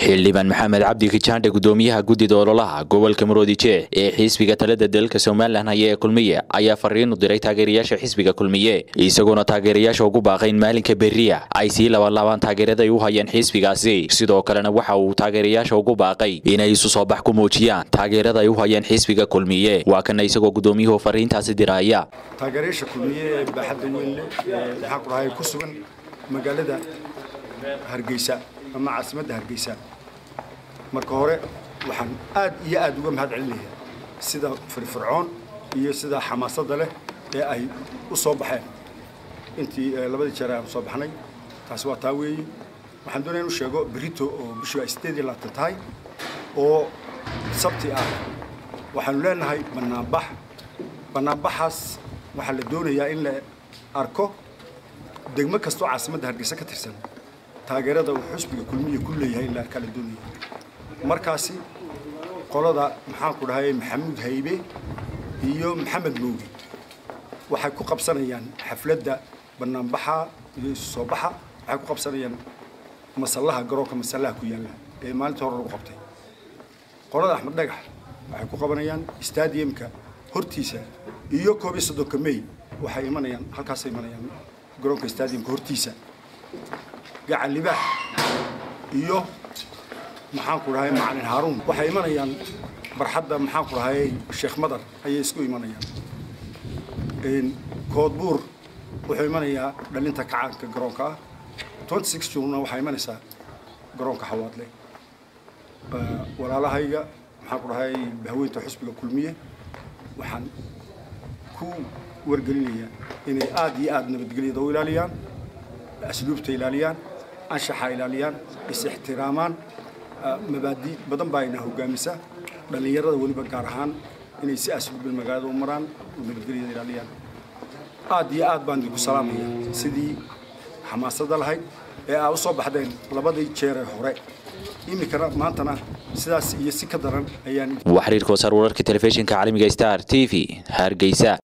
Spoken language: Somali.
xildhibaan maxamed cabdi kijaandhe gudoomiyaha guddida ololaha gobolka Maroodijeex ee xisbiga talada dalka Soomaaliland ee kulmiye ayaa fariin u diray taageerayaasha xisbiga kulmiye isagoo taageerayaasha ugu baaqayn maalinka beriya ay si laban taageerada u hayeen xisbigaasi sidoo kalena waxa uu taageerayaasha ugu baaqay inay isu soo bax ku muujiyaan taageerada ay u hayeen xisbiga kulmiye waa kana isagoo gudoomiyuhu fariintaasi diraya taageerayaasha kulmiye ee baaxadda weyn waxa ku rahay ku sugan magaalada Hargeysa ama caasimadda Hargeysa marka hore waxaan aad iyo aad uga mahad celinayaa sida firfircoon iyo sida xamaasadda leh ee ay u soo baxeen intii labadii jeer aan soo baxnay taas waa taa weeye waxaan doonayaa inuu sheego berito oo bisha 8 tahay oo sabti ah waxaan leenahay banaanbaxaas waxa la doonayaa in la arko degmo kastoo caasimadda Hargeysa ka tirsan taageerada uu xisbiga kulmiye ku leeyahay in la kala doonayo markaasi qolada maxaan ku dhahay Maxamuud Haybe iyo Maxamed Moogi waxay ku qabsanayaan xafladda banaanbaxa iyo soo baxa waxay ku qabsanayaan masallaha garoonka masallaha ku yaala ee maalinta hore lagu qabtay qolada Axmed Dhagax waxay ku qabanayaan stadiumka hortiisa iyo 31 May waxay imanayaan halkaas imanayaan garoonka stadiumka hortiisa gacan libaax iyo maxaan ku dhahay Macalin Haruun waxay imanayaan barxadda maxaan ku dhahay Sheekh Madar ayay isku imanayaan koodbuur wuxuu imanayaa dhalinta kacaanka garoonka 26 June waxay imanaysaa garoonka Xawaadle walaalahayga maxaan ku dhahay haweynta xisbiga kulmiye waxaan ku wargelinayaa inay aad iyo aad nabadgelyada u ilaaliyaan asluubta ilaaliyaan anshaxa ilaaliyaan is-ixtiraamaan mabaadi badan baa ina hogaamisa dhalinyarada waliba gaar ahaan inay si asluub magaalada u maraan nabadgelyada ilaaliyaan aad iyo aad baan idinku salaamayaa sidii xamaasadda lahayd ee aad u soo baxdeen labadii jeer hore imikana maantana sidaas iyo si ka daran ayaan waxriirka wasaaradda wararka telefishinka caalamiga Star TV Hargeysa.